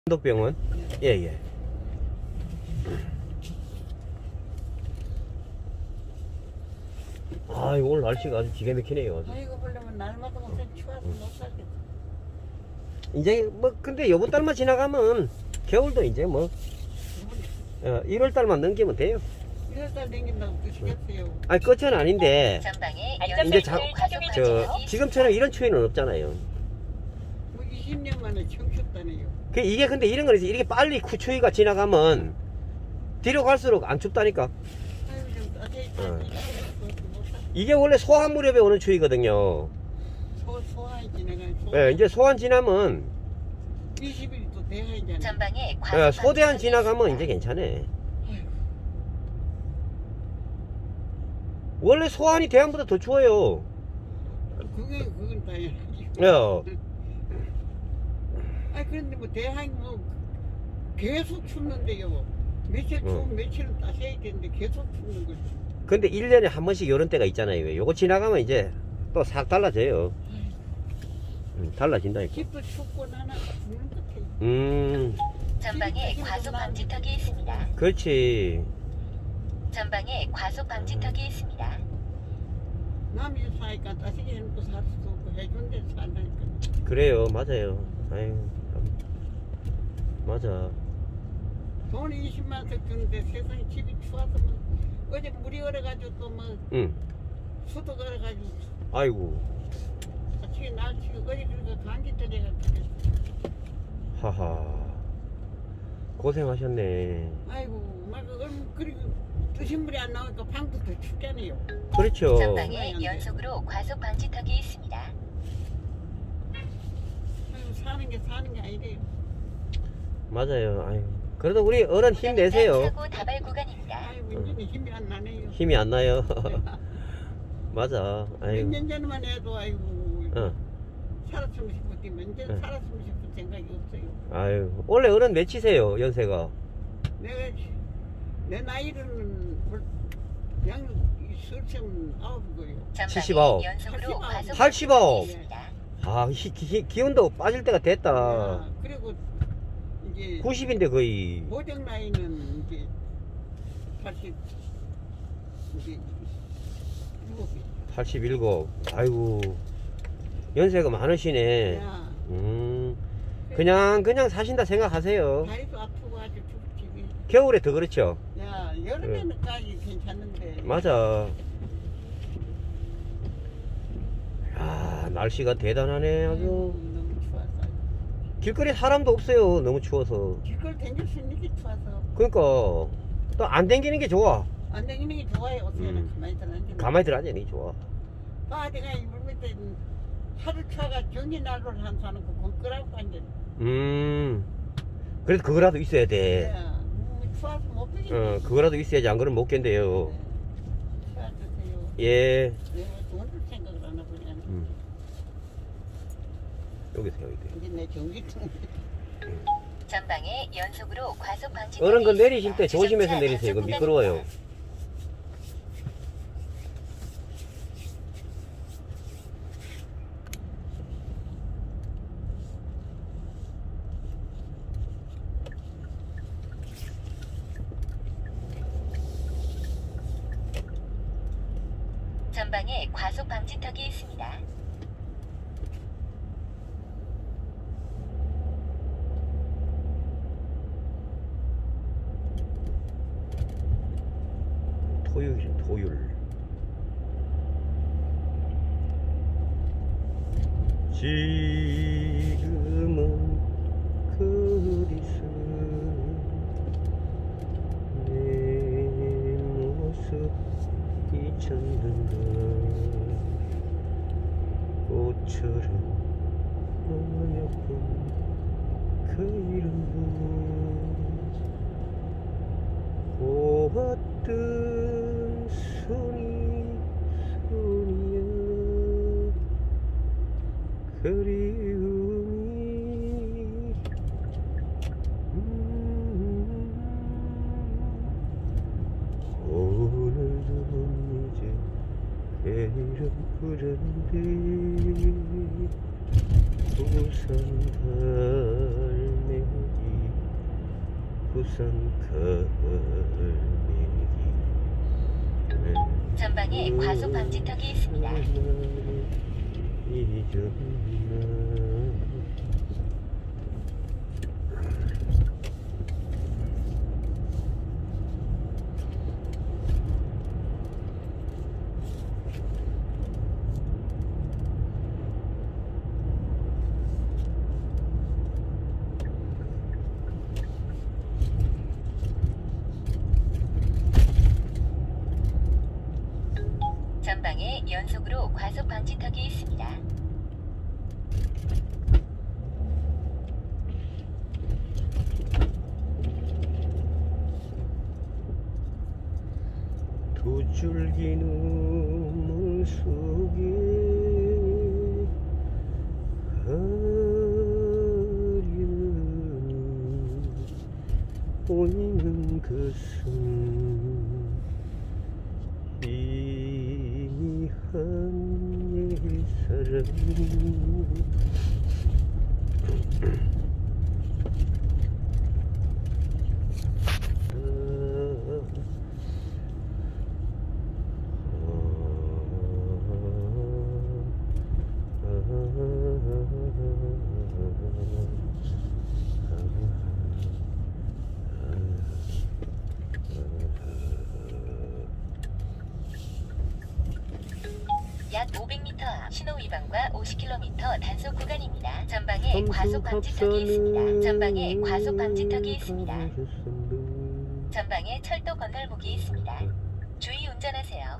한독병원? 예예. 아 오늘 날씨가 아주 기가 막히네요. 아이고 보려면 날마다 무슨 추워서 못 살겠어. 이제 뭐 근데 요번 달만 지나가면 겨울도 이제 뭐 1월 달만 넘기면 돼요. 1월달 넘긴다고 끝이겠어요. 아니 끝은 아닌데 이제 지금처럼 이런 추위는 없잖아요. 뭐 20년 만에 처음 춥다네요. 이게 근데 이런 거는 이렇게 빨리 추위가 지나가면 뒤로 갈수록 안 춥다니까. 아이고 좀 따뜻히 이게 원래 소환 무렵에 오는 추위거든요. 소환이 지나가요. 예, 이제 소환 지나면 20일 또 대하이잖아요. 전방에 소대한 지나가면 이제 괜찮네. 원래 소환이 대한보다 더 추워요. 그건 당연하지. 예. 아 그런데 뭐 대하이 뭐 계속 춥는데요. 며칠 추우면 며칠은 따셔야 되는데 계속 춥는 거지. 근데 1년에 한 번씩 요런 때가 있잖아요. 요거 지나가면 이제 또 싹 달라져요. 달라진다니까. 집도 춥고 나는 죽는 것 같아. 전방에 과속 방지턱이 있습니다. 그렇지. 전방에 과속 방지턱이 있습니다. 남이 사니까 따시게 해놓고 살 수도 없고 해준 데서 산다니까. 그래요. 맞아요. 아유, 맞아. 돈 20만 원 주는데 세상에 집이 추워서 뭐 어제 물이 얼어가지고 또 뭐 수도 얼어가지고 아이고. 아침에 날씨가 어제 그러니까 감기 때려가지고. 하하. 고생하셨네. 아이고 막 그리고 드신 물이 안 나오니까 방도 더 춥잖아요. 그렇죠. 전방에 연속으로 과속 방지턱이 있습니다. 아이고 사는 게 아니래요. 맞아요. 아유. 그래도 우리 어른 힘내세요. 사고 다발 구간입니다. 아이고 이제는 힘이 안 나네요. 힘이 안 나요. 맞아. 몇 아유. 년 전만 해도 아이고 살았으면 싶었지만 이제 응. 살았으면 싶은 생각이 없어요. 아유. 원래 어른 몇이세요, 연세가? 내 나이는 양 설정 9이고요. 79. 연속으로 과속 89. 방지턱이 있습니다. 아, 기운도 빠질 때가 됐다. 그리고 이제 90인데 거의. 보정 나이는 이제 80 이제 7이. 87. 아이고. 연세가 많으시네. 야, 그냥 사신다 생각하세요. 다리도 아프고 아주 춥지. 겨울에 더 그렇죠. 야, 여름에는까지 괜찮은데. 맞아. 야, 날씨가 대단하네, 아주. 너무 추워서. 길거리에 사람도 없어요, 너무 추워서. 길거리 댕길 수 있는 게 추워서. 그러니까, 또 안 댕기는 게 좋아. 안 댕기는 게 좋아요. 어떻게는 가만히 들어앉으면. 가만히 들어앉는 게 좋아. 내가 이불 밑에 하루 차가 전기 난로를 한 사는 거 그거 끄라고 앉아. 그래도 그거라도 있어야 돼. 추워서 못 비기네. 그거라도 있어야지, 안 그러면 못 견뎌요. 추워주세요. 예. 내가 돈을 생각을 안 하고 그냥. 여기서 여기. 이제 내 전기통. 전방에 연속으로 과속 방지턱이 어른 거 있습니다. 내리실 때 조심해서 내리세요. 이거 미끄러워요. 전방에 과속 방지턱이 있습니다. 토율. 지금은 그리스 내 모습 잊혔는가 꽃처럼 어여쁜 그 이름은 보았던 손이야 그리움이 오늘도 이제 내 이름 부르는데 우산 달매기 부산 갈매기 전방에 과속 방지턱이 있습니다. 전방에 연속으로 과속 방지턱이 있습니다. 두 줄기 눈물 속에 아련히 보이는 것은 희미한 옛사랑 약 500m 앞 신호 위반과 50km 단속 구간입니다. 전방에 과속 방지턱이 있습니다. 전방에 과속 방지턱이 있습니다. 전방에 철도 건널목이 있습니다. 주의 운전하세요.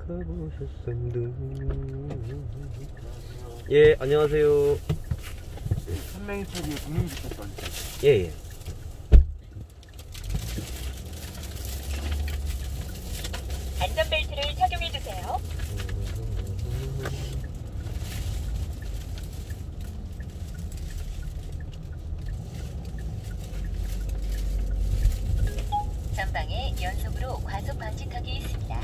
예, 안녕하세요. 선명인터뷰 국민주택도 예, 예. 안전벨트를 착용해주세요. 전방에 연속으로 과속 방지턱이 있습니다.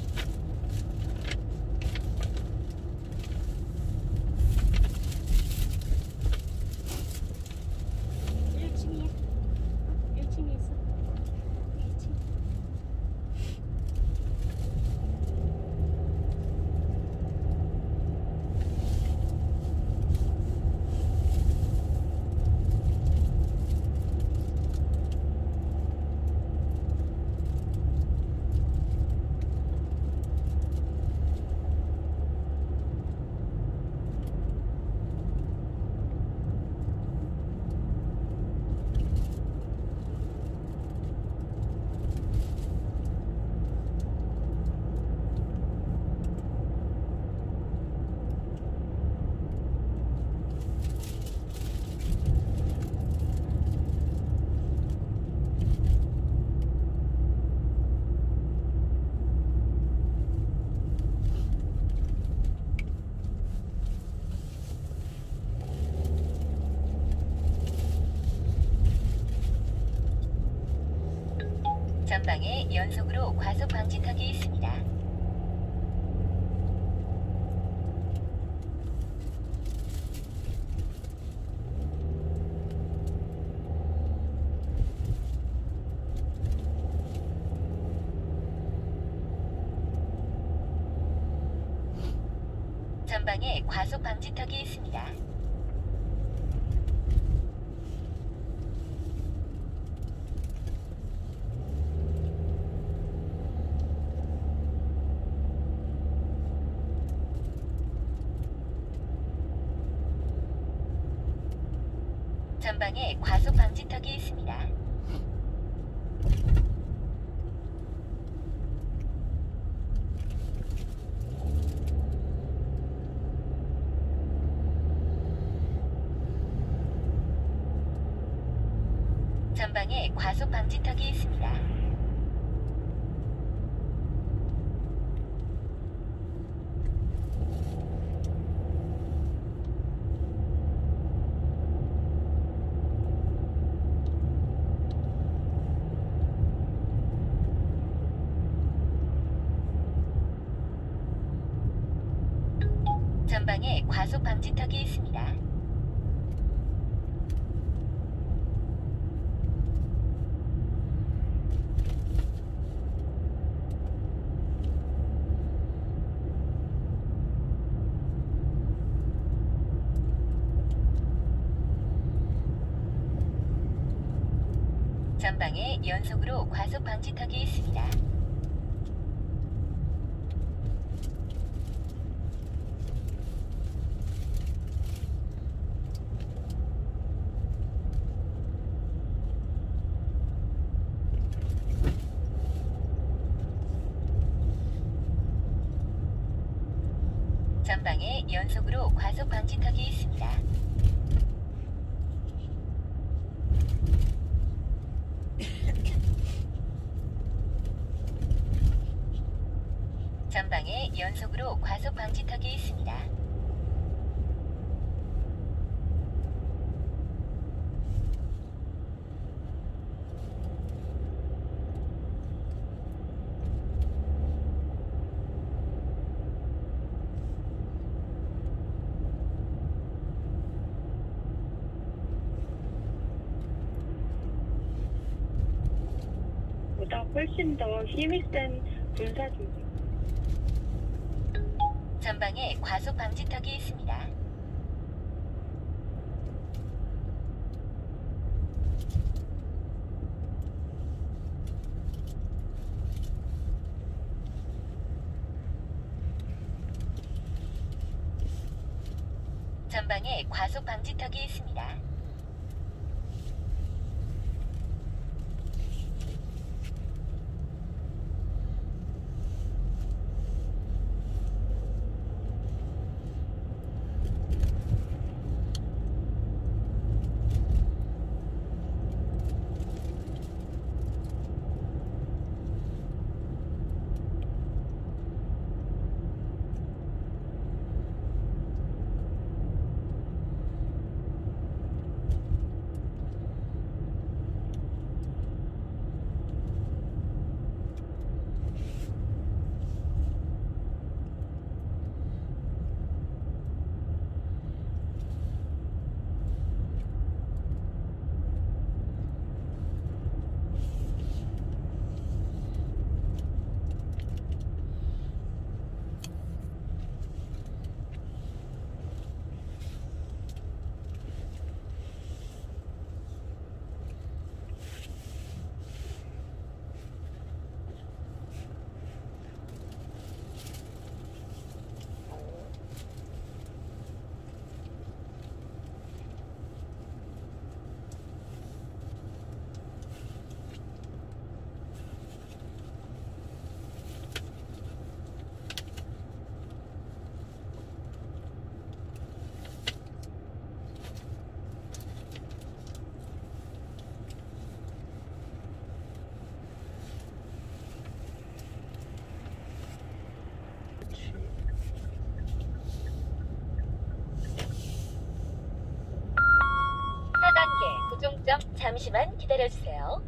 전방에 연속으로 과속 방지턱이 있습니다. 전방에 과속 방지턱이 있습니다. 전방에 과속 방지턱이 있습니다. 전방에 과속 방지턱이 있습니다. 전방에 과속 방지턱이 있습니다. 전방에 연속으로 과속 방지턱이 있습니다. 전방에 연속으로 과속 방지턱이 있습니다. 전방에 연속으로 과속 방지턱이 있습니다. 보다 훨씬 더 힘이 센 군사 조직. 전방에 과속 방지턱이 있습니다. 전방에 과속 방지턱이 있습니다. 구종점 잠시만 기다려주세요.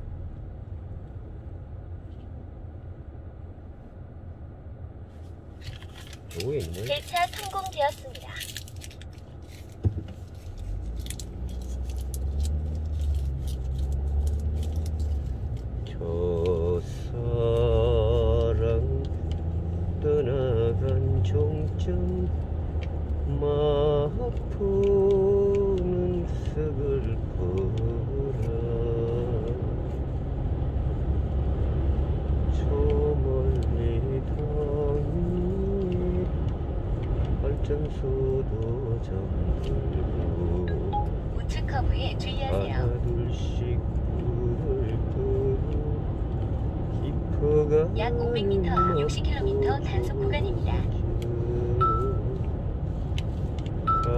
요거에 있네. 개차 성공되었습니다. 저 사랑 떠나간 종점 마포는 썩을 거라 저 멀리 당이 발전소도 잠들고 우측 커브에 주의하세요. 하나둘씩 불을 끄고 깊어가 약 500m, 60km 단속 구간입니다. 강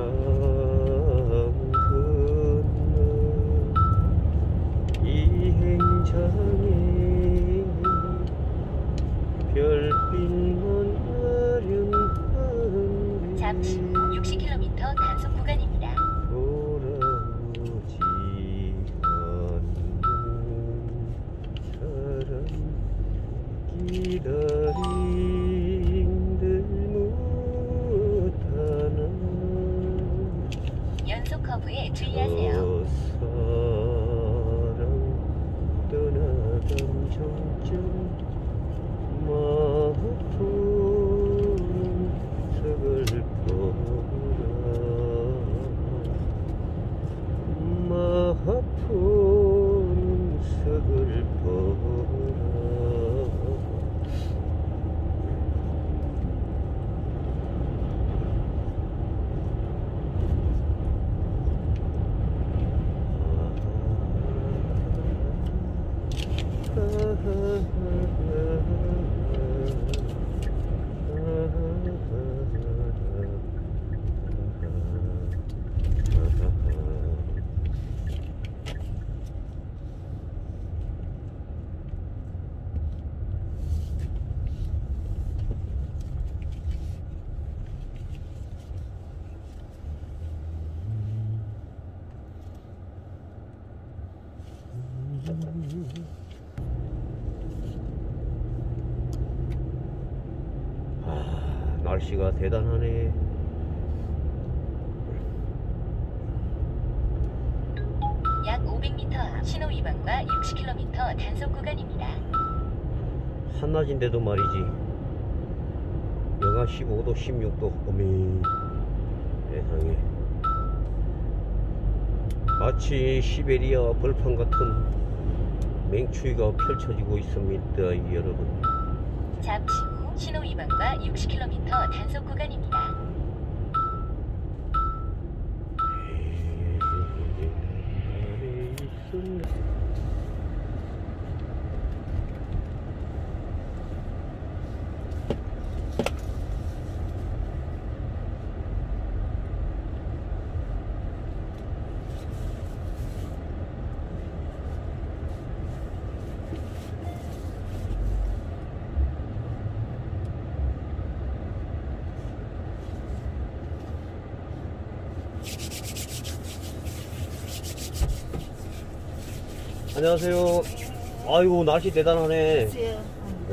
건너 이행장에 별빛만 아련한데 잠시 후 60km 단속 구간입니다. 돌아오지 않는 사람 기다림들 못하나 연속 커브에 주의하세요. 사랑 떠나간 종점 마포 날씨가 대단하네. 약 500m 앞 신호 위반과 60km 단속 구간입니다. 한낮인데도 말이지. 영하 15도, 16도. 어메, 세상에. 마치 시베리아 벌판 같은 맹추위가 펼쳐지고 있습니다, 여러분. 잠시 후 신호 위반과 60km 단속 구간입니다. 안녕하세요. 아이고, 날씨 대단하네. 야,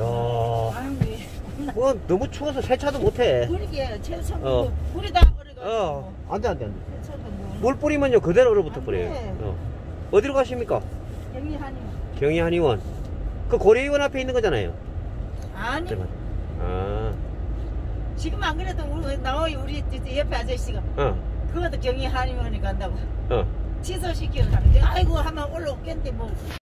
뭐 너무 추워서 세차도 못해. 그러게 최선 어. 물이 다 얼어가지고. 안돼, 안돼, 안돼. 세차도 뭐. 물 뿌리면요 그대로 얼어붙어 안 버려요. 돼. 어디로 가십니까? 경리하니. 경희 한의원. 그 고려의원 앞에 있는 거잖아요. 아니 아, 지금 안 그래도 나와요 우리 옆에 아저씨가 그것도 경리하니원에 간다고 어. 취소시키고 가는데 아이고 하면 올라오겠는데 뭐